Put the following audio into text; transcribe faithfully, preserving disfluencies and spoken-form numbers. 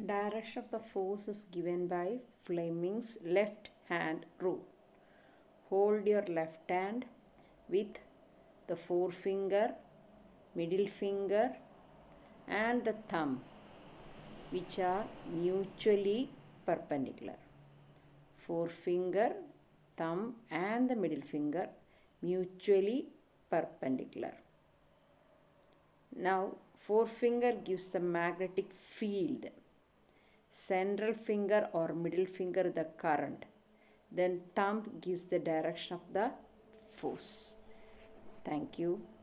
Direction of the force is given by Fleming's left hand rule. Hold your left hand with the forefinger, middle finger and the thumb, which are mutually perpendicular. Forefinger, thumb and the middle finger mutually perpendicular. Now forefinger gives the magnetic field, central finger or middle finger the current, then thumb gives the direction of the force. Thank you.